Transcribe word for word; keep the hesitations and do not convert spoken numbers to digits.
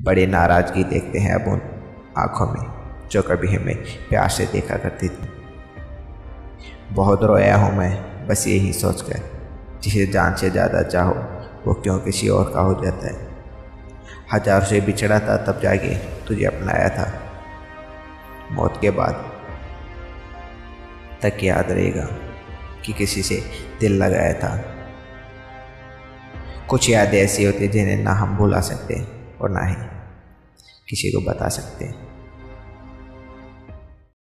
बड़ी नाराज़गी देखते हैं अब उन आँखों में जो कभी हमें प्यार से देखा करती थी। बहुत रोया हूँ मैं बस यही सोचकर, जिसे जान से ज़्यादा चाहो वो क्यों किसी और का हो जाता है। हज़ारों से बिछड़ा था तब जाके तुझे अपनाया था, मौत के बाद तक याद रहेगा कि किसी से दिल लगाया था। कुछ यादें ऐसी होती जिन्हें ना हम भुला सकते और ना ही किसी को बता सकते।